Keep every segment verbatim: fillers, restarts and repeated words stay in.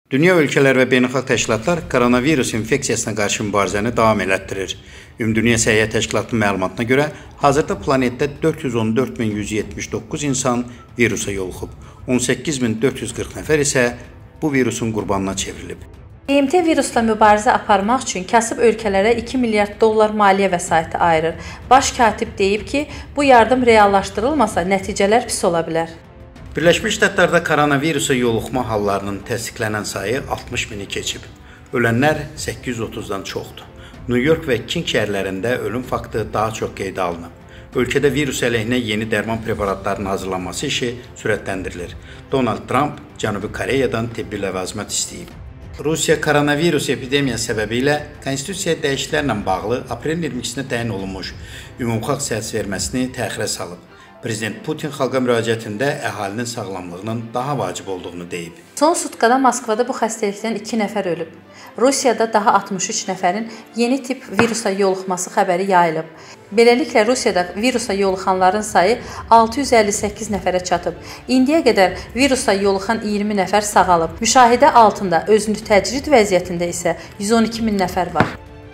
Dünya ölkələr və beynəlxalq təşkilatlar koronavirus infeksiyasına qarşı mübarizəni davam elətdirir. Ümumdünya Səhiyyə Təşkilatının məlumatına görə, hazırda planetdə dörd yüz on dörd min yüz yetmiş doqquz insan virusa yoluxub, on səkkiz min dörd yüz qırx nəfər isə bu virusun qurbanına çevrilib. B M T virusla mübarizə aparmaq üçün kasıb ölkələrə iki milyard dollar maliyyə vəsaiti ayırır. Baş katib deyib ki, bu yardım reallaşdırılmasa nəticələr pis ola bilər. Birləşmiş Ştatlarda koronavirusa yoluxma hallarının təsdiqlənən sayı altmış mini keçib. Ölənlər səkkiz yüz otuzdan çoxdur. New York və King şəhərlərində ölüm faktı daha çox qeydə alınıb. Ölkədə virus əleyhinə yeni dərman preparatlarının hazırlanması işi sürətləndirilir. Donald Trump Cənubi Koreyadan tibbi ləvazımat istəyib. Rusiya koronavirus epidemiyası səbəbilə konstitusiya dəyişikliklərlə bağlı aprelin iyirmi ikisinə təyin olunmuş ümumxalq səsverməsini təxirə salıb. Prezident Putin xalqa müraciətində əhalinin sağlamlığının daha vacib olduğunu deyib. Son sutkada Moskvada bu xəstəlikdən iki nəfər ölüb. Rusiyada daha altmış üç nəfərin yeni tip virusa yoluxması xəbəri yayılıb. Beləliklə Rusiyada virusa yoluxanların sayı altı yüz əlli səkkiz nəfərə çatıb. İndiyə qədər virusa yoluxan iyirmi nəfər sağalıb. Müşahidə altında özünü təcrid vəziyyətində isə yüz on iki min nəfər var.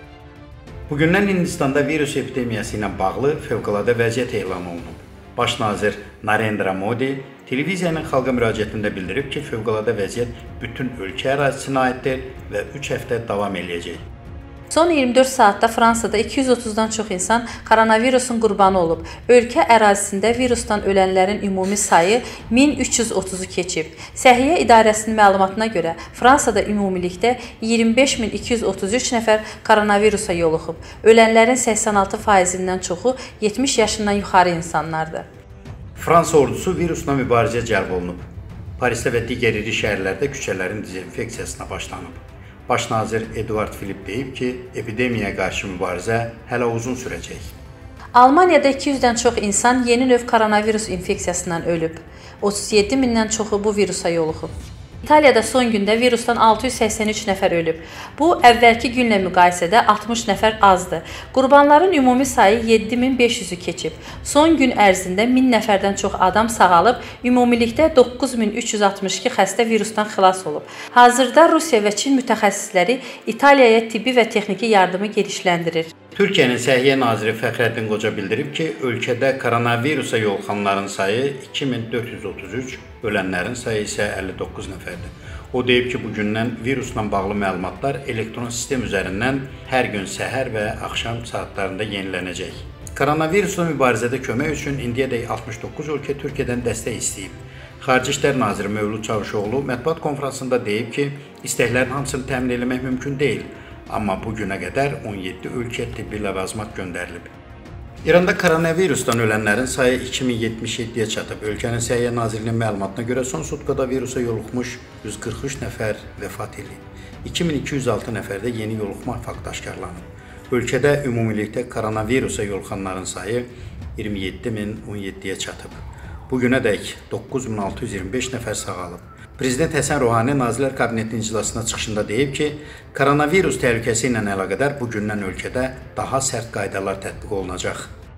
Bugündən Hindistanda virus epidemiyası ilə bağlı fövqəladə vəziyyət elan olunub. Baş nazir Narendra Modi televiziyanın xalqa müraciətində bildirib ki, fövqəladə vəziyyət bütün ölkə ərazisinə aiddir və üç həftə davam eləyəcək. Son iyirmi dörd saatda Fransada iki yüz otuzdan çox insan koronavirusun qurbanı olub. Ölkə ərazisində virusdan ölənlərin ümumi sayı min üç yüz otuzu keçib. Səhiyyə İdarəsinin məlumatına görə Fransada ümumilikdə iyirmi beş min iki yüz otuz üç nəfər koronavirusa yoluxub. Ölənlərin səksən altı faizindən çoxu yetmiş yaşından yuxarı insanlardır. Fransa ordusu virusla mübarizəyə cəlb olunub. Parisdə və digər iri şəhərlərdə küçələrin dezinfeksiyasına başlanıb. Baş nazir Eduard Philippe deyib ki, epidemiyaya qarşı mübarizə hələ uzun sürəcək. Almaniyada iki yüzdən çox insan yeni növ koronavirus infeksiyasından ölüb. otuz yeddi mindən çoxu bu virusa yoluxub. İtaliyada son gündə virusdan altı yüz səksən üç nəfər ölüb. Bu, əvvəlki günlə müqayisədə altmış nəfər azdır. Qurbanların ümumi sayı yeddi min beş yüzü keçib. Son gün ərzində min nəfərdən çox adam sağalıb, ümumilikdə doqquz min üç yüz altmış iki xəstə virusdan xilas olub. Hazırda Rusiya və Çin mütəxəssisləri İtaliyaya tibbi və texniki yardımı genişləndirir. Türkiyənin Səhiyyə naziri Fəxrəddin Qoca bildirib ki, ölkədə koronavirusa yoluxanların sayı iki min dörd yüz otuz üç, ölənlərin sayı isə əlli doqquz nəfərdir. O deyib ki, bugündən virusla bağlı məlumatlar elektron sistem üzərindən hər gün səhər və axşam saatlarında yenilənəcək. Koronavirusla mübarizədə kömək üçün indiyədək altmış doqquz ölkə Türkiyədən dəstək istəyib. Xarici İşlər naziri Mövlud Çavuşoğlu mətbuat konfransında deyib ki, istəklərin hamısını təmin etmək mümkün deyil. Amma bu günə qədər on yeddi ölkə tibbi ləvazımat göndərilib. İranda koronavirusdan ölənlərin sayı iki min yetmiş yeddiyə çatıb. Ölkənin Səhiyyə Nazirliyinin məlumatına görə son sutkada virusa yoluxmuş yüz qırx üç nəfər vəfat edib. iki min iki yüz altı nəfərdə yeni yoluxma faktı aşkarlanıb. Ölkədə ümumilikdə koronavirusa yoluxanların sayı iyirmi yeddi min on yeddiyə çatıb. Bugünədək doqquz min altı yüz iyirmi beş nəfər sağalıb. Prezident Həsən Ruhani Nazirlər Kabinetinin iclasına çıxışında deyib ki, koronavirus təhlükəsi ilə əlaqədar bugündən ölkədə daha sərt qaydalar tətbiq olunacaq.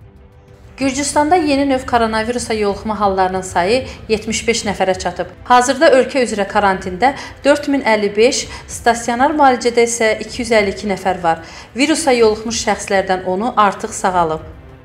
Gürcüstanda yeni növ koronavirusa yoluxma hallarının sayı yetmiş beş nəfərə çatıb. Hazırda ölkə üzrə karantində dörd min əlli beş, stasionar müalicədə isə iki yüz əlli iki nəfər var. Virusa yoluxmuş şəxslərdən onu artıq sağalıb.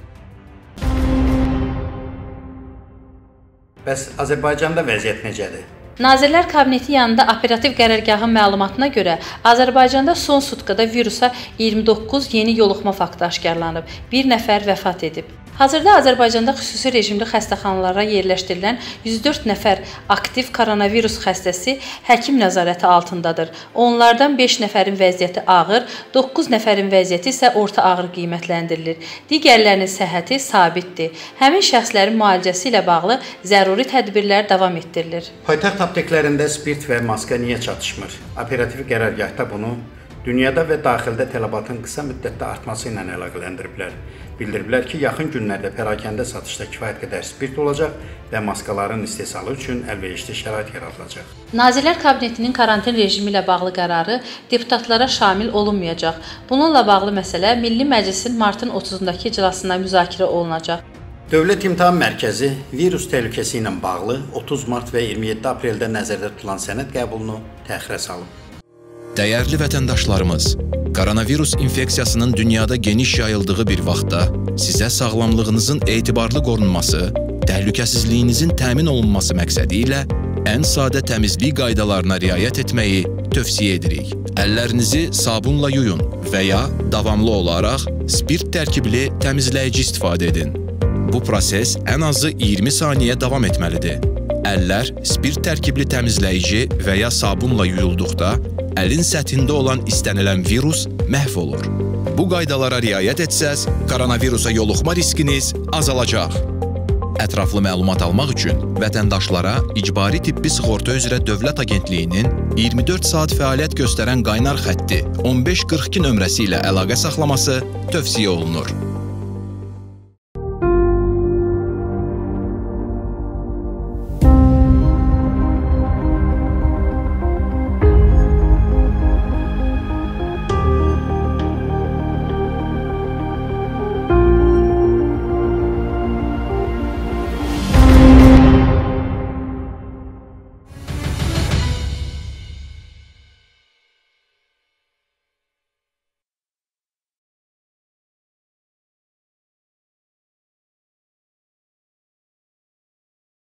Bəs Azərbaycanda vəziyyət necədir? Nazirlər Kabineti yanında operativ qərargahın məlumatına görə Azərbaycanda son sutkada virusa iyirmi doqquz yeni yoluxma faktı aşkarlanıb, bir nəfər vəfat edib. Hazırda Azərbaycanda xüsusi rejimli xəstəxanalara yerləşdirilən yüz dörd nəfər aktiv koronavirus xəstəsi həkim nəzarəti altındadır. Onlardan beş nəfərin vəziyyəti ağır, doqquz nəfərin vəziyyəti isə orta ağır qiymətləndirilir. Digərlərinin səhhəti sabitdir. Həmin şəxslərin müalicəsi ilə bağlı zəruri tədbirlər davam etdirilir. Paytaxt apteklərində spirt və maska niyə çatışmır? Operativ qərargahda bunu dünyada və daxildə tələbatın qısa müddətdə artması ilə əlaqələndiriblər. Bildiriblər ki, yaxın günlərdə pərakəndə satışda kifayət qədər spirt olacaq və maskaların istehsalı üçün əlverişli şərait yaradılacaq. Nazirlər Kabinetinin karantin rejimi ilə bağlı qərarı deputatlara şamil olunmayacaq. Bununla bağlı məsələ Milli Məclisin martın otuzundakı iclasında müzakirə olunacaq. Dövlət İmtahan Mərkəzi virus təhlükəsi ilə bağlı otuz mart və iyirmi yeddi apreldə nəzərdə tutulan sənəd qəbulunu təxirə salıb. Dəyərli vətəndaşlarımız, koronavirus infeksiyasının dünyada geniş yayıldığı bir vaxtda sizə sağlamlığınızın etibarlı qorunması, təhlükəsizliyinizin təmin olunması məqsədi ilə ən sadə təmizlik qaydalarına riayət etməyi tövsiyə edirik. Əllərinizi sabunla yuyun və ya davamlı olaraq spirt tərkibli təmizləyici istifadə edin. Bu proses ən azı iyirmi saniyə davam etməlidir. Əllər spirt tərkibli təmizləyici və ya sabunla yuyulduqda əlin səthində olan istənilən virus məhv olur. Bu qaydalara riayət etsəz, koronavirusa yoluxma riskiniz azalacaq. Ətraflı məlumat almaq üçün vətəndaşlara icbari tibbi sığorta üzrə Dövlət Agentliyinin iyirmi dörd saat fəaliyyət göstərən qaynar xətti on beş qırx iki nömrəsi ilə əlaqə saxlaması tövsiyə olunur.